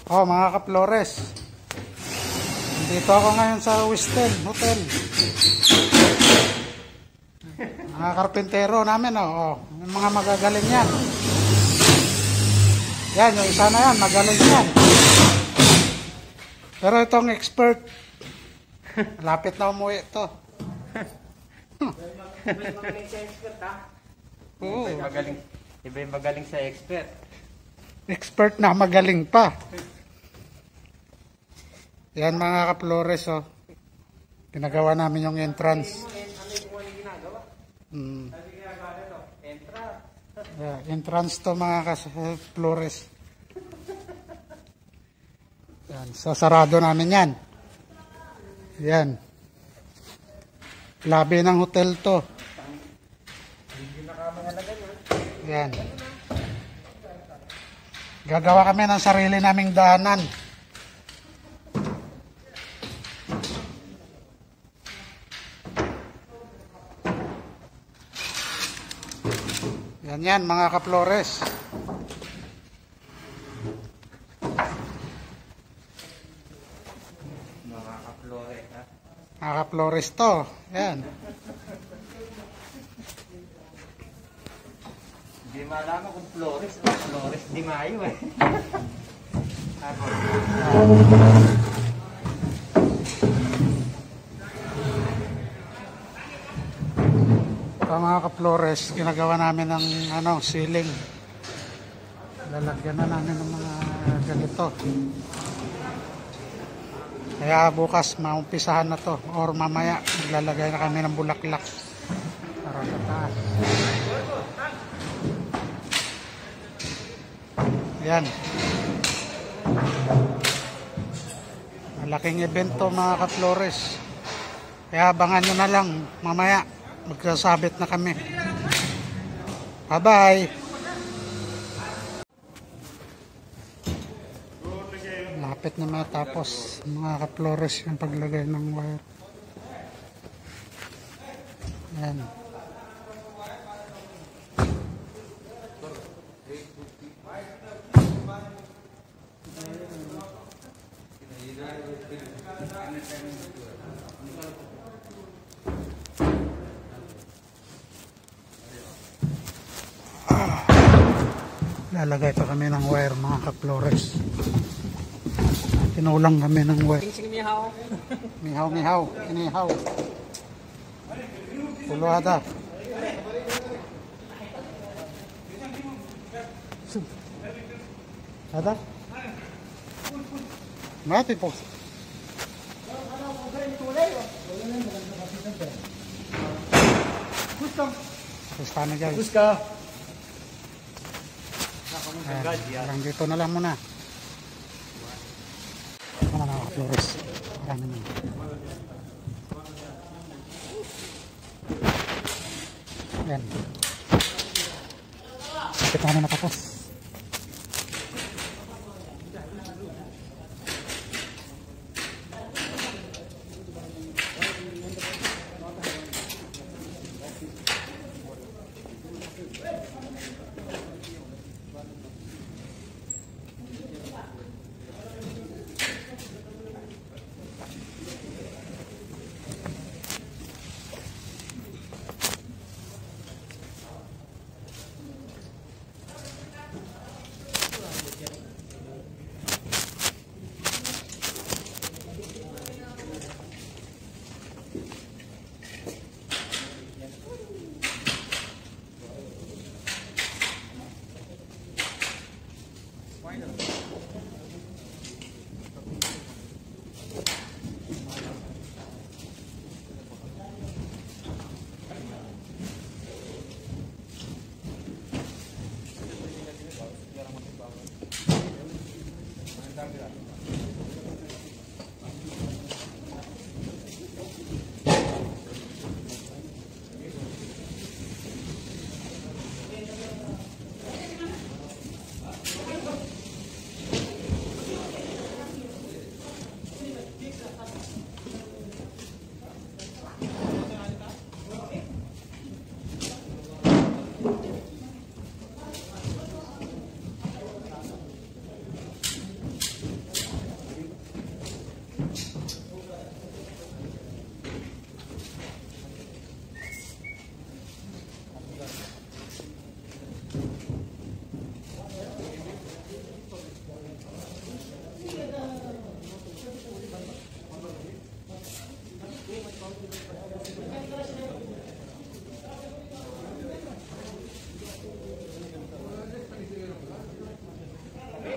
Oh, mga ka-Flores. Dito ako ngayon sa Westin Hotel. Mga karpintero namin, oh. Yung mga magagaling yan. Yan, yung isa na yan, magaling yan. Pero itong expert, lapit na umuwi ito. Iba yung magaling sa expert, ha? Oo. Iba yung magaling sa expert. Expert na magaling pa. Yan mga ka-Flores, oh. Ginagawa namin yung entrance. Ano yung ginagawa? Ano yung ginagawa nito? Entrance. Yeah, entrance to mga ka-Flores. Yan, sasarado namin yan. Yan. Labi ng hotel to. Yan. Gagawa kami ng sarili naming daanan. Yan mga ka-Flores. Mga ka-Flores, ha? Mga ka-Flores to. Yan. Hindi malaman kung Flores o Flores Di Mayo, eh. Ako. Ito mga ka-Flores, ginagawa namin ng ceiling. Lalagyan na namin ng mga ganito. Kaya bukas maumpisahan na to or mamaya maglalagay na kami ng bulaklak para sa taas. Yan. Malaking event to mga ka-Flores. Kaya abangan nyo na lang mamaya. Magsasabit na kami. Bye-bye. Lapit na matapos mga ka-Flores yung paglagay ng wire. Yan. Lalagay pa kami ng wire mga ka-Flores. Tinulang kami ng wire. Mihaw. Mihaw, inihaw. Puluhada. Ada? Mati po. Gusto na guys. Gusto. Hanggang dito na lang muna. Ano na mga Flores? Marami na. Yan. Kita na natapos.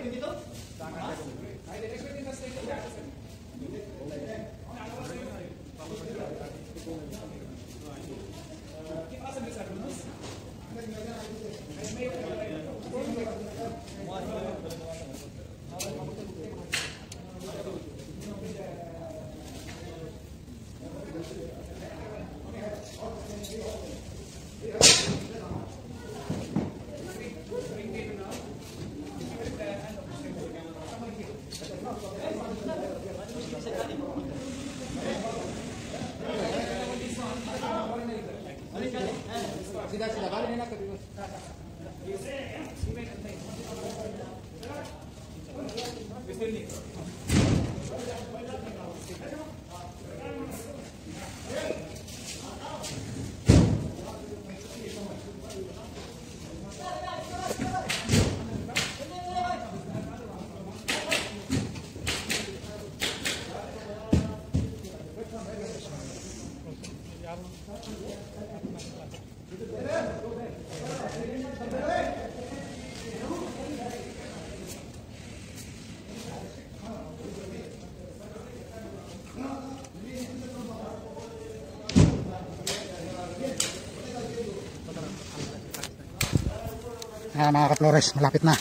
Ayan mga ka-Flores, malapit na.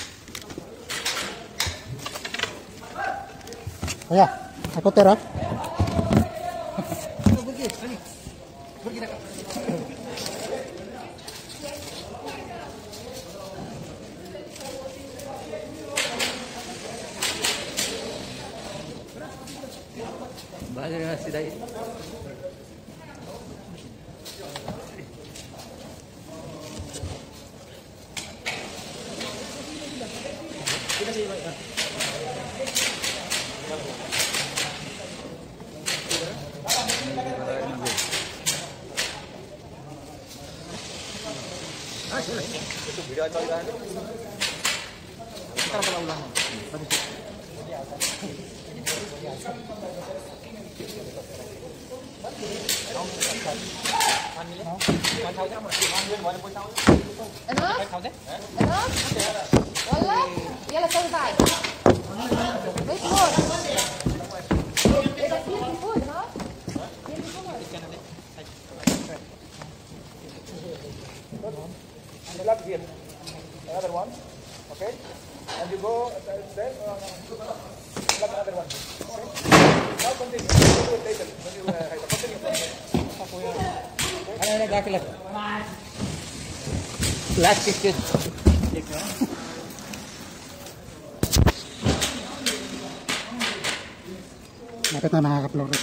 Kuya, ako tira. Bahaya na si Dai. Itu video aja kan. Kita pala ulang. والله يلا سوي بعد مش فول اذا في فول ها And the left here, another one, okay? And you go then like another one. Okay? Now continue. You do it later when you continue from there. Ano na gakilat? Last question. Malapit na mga ka-Flores.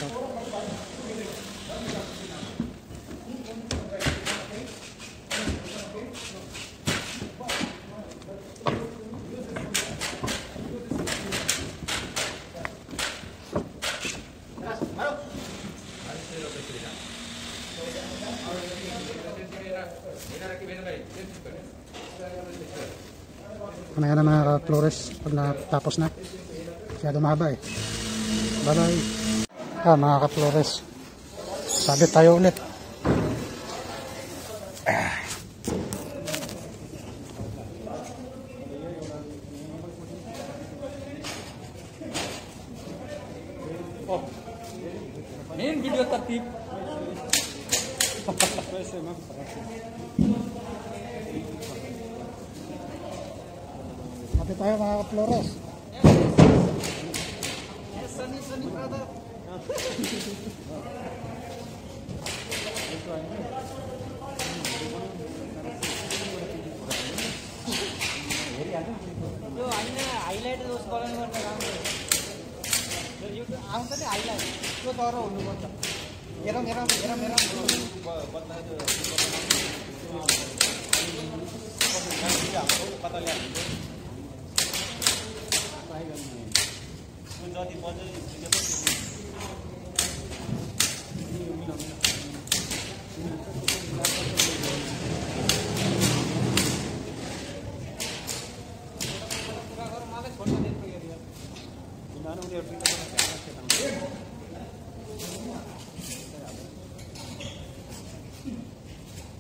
Ano yan na mga ka-Flores pag natapos na. Masyado mahaba eh. Bye bye. Mga ka-Flores, sabit tayo ulit. Main video tertib. Sabit tayo mga ka-Flores. जो highlight उस column में काम यो आउँछ नि highlight त्यो तर हुनुपर्छ हेरौँ हेरौँ हेरौँ हेरौँ जति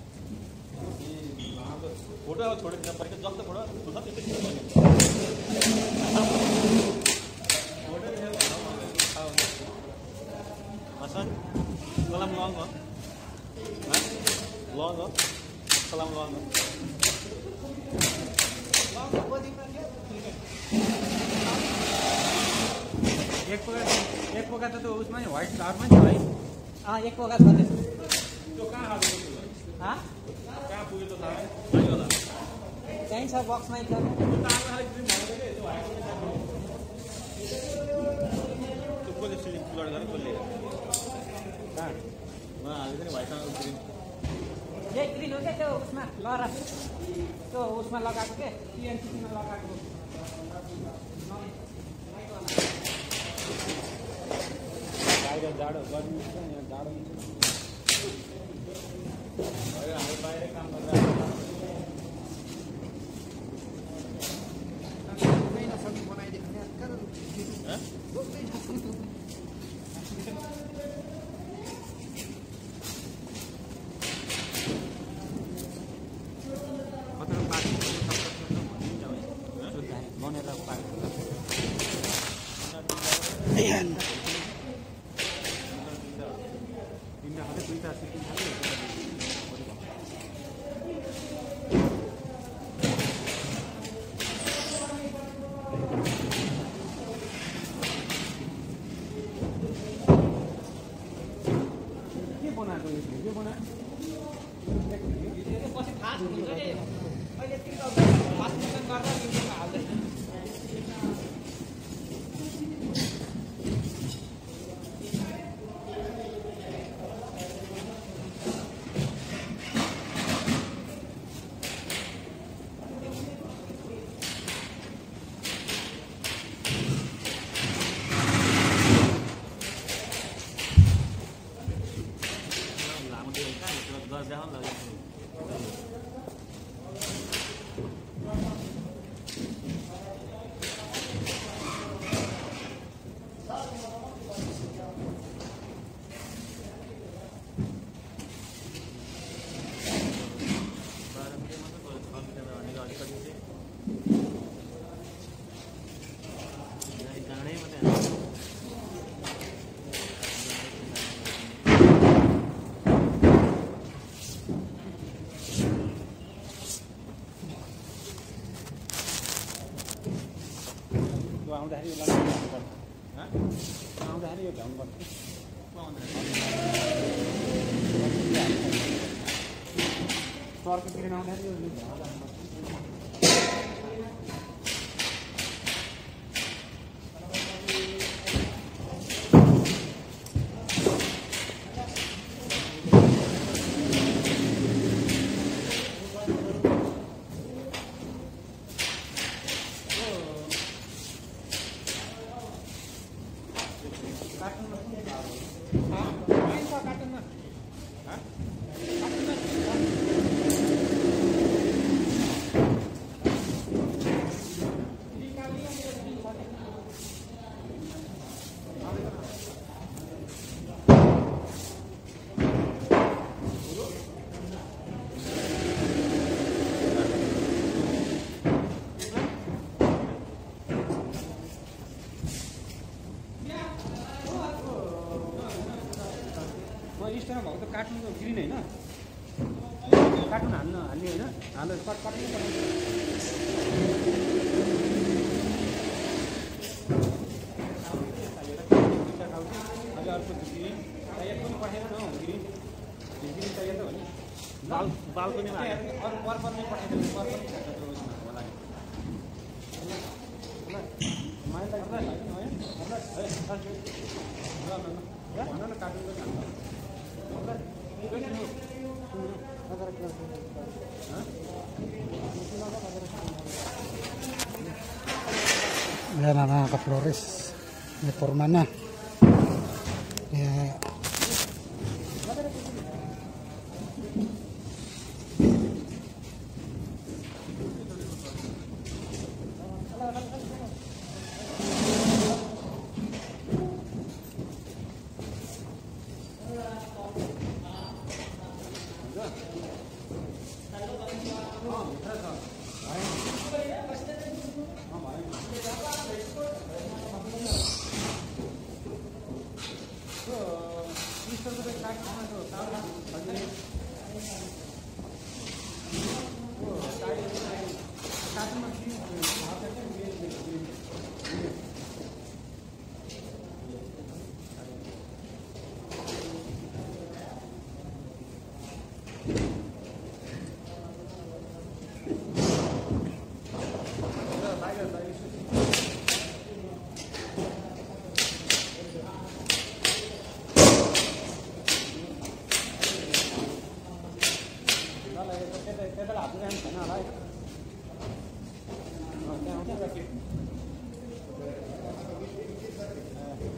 फोटो छोडेर जस्तो फोटो एक पोका त त्यो उसमा नि व्हाइट फ्लावरमा नि है एक पोका छ त्यो कहाँ हाल्यो कहाँ पुग्यो त थाहा छैन होला त्यही छ बक्समै छ त्यो कसले सिलिङ पुलर गर्यो कसले कहाँ उहाँ हाल्यो नि व्हाइटमा ग्रिन यही ग्रिन हो क्या त्यो उसमा लहरा त्यो उसमा लगाएको के टिएनसीमा लगाएको बाहिर जाडो गर्मी छ यहाँ जाडो हामी बाहिर काम गर्दा आउँदाखेरि यो लगाउनु पर्छ आउँदाखेरि यो भ्याउनु पर्छ सर्को किन आउँदाखेरि यो स्टोरमा भएको त कार्टुनको ग्रिन होइन कार्टुन हाल्ने होइन हाल्नु कार्टुन अहिले अर्को ग्रिन चाहिएको पनि पठाएर न ग्रिन ग्रिन चाहिएको त हो नि बालकोनीमा अरू पर्पल नै पठाइदिनु पर्पल होला भन न कार्टुनको Ayan na mga ka-flores, may forma na.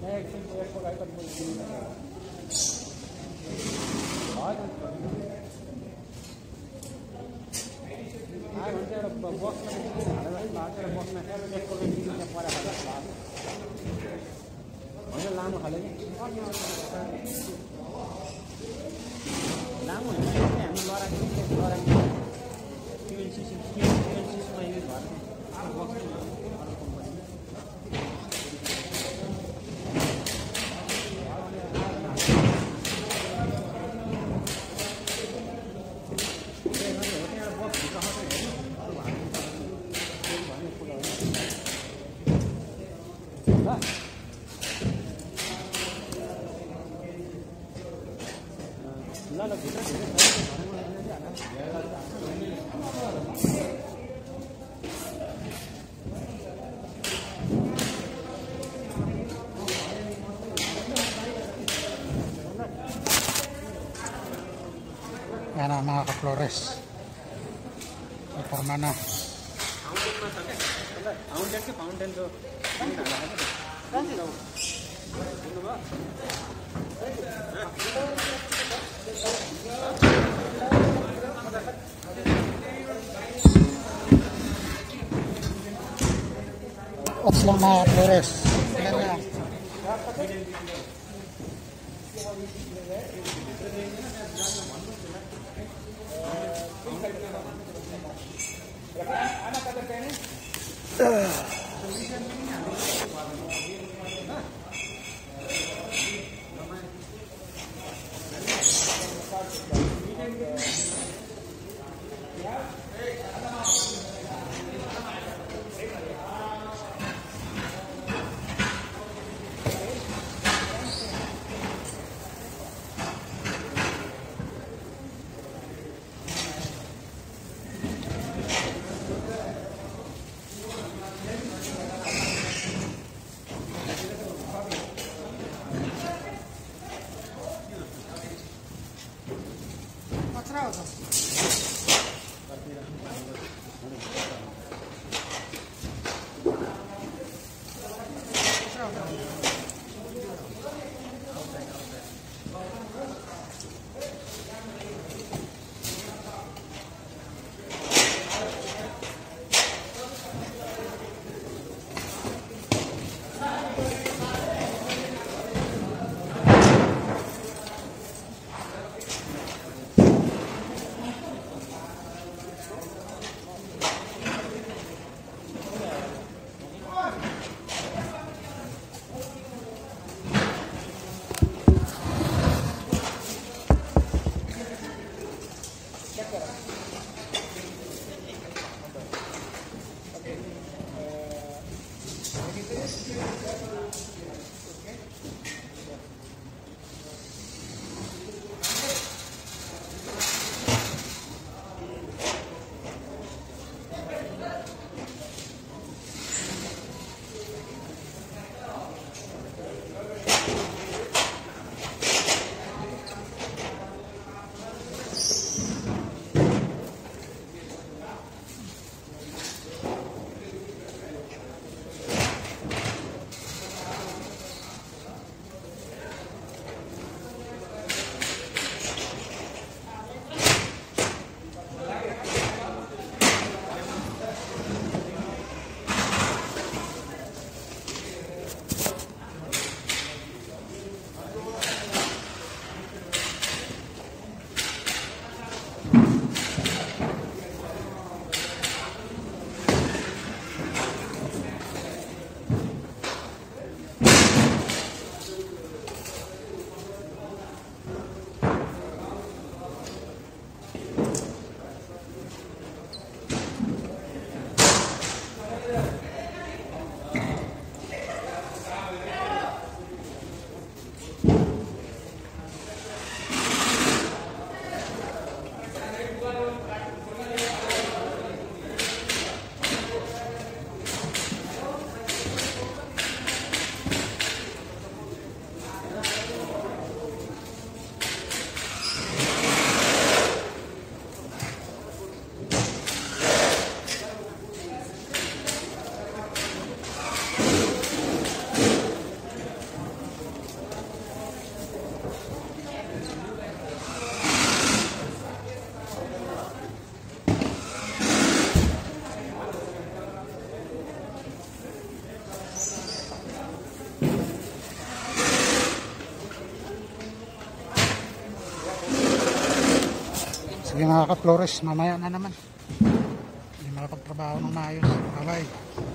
लामो खाले लामो हामी लडाएको टिएनसीमा युज भएको Yan ang mga ka-Flores. Iporma na. Fountain तो Ops lang mga ka-Flores. Yan na. Sige mga ka-Flores, mamaya na naman. Hindi makapagtrabaho ng maayos. Bye-bye.